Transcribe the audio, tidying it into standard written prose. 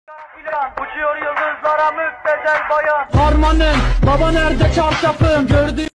Uçuyor yıldızlara müptezel bayan. Harmanım, baba nerede çarşafım? Gördüğüm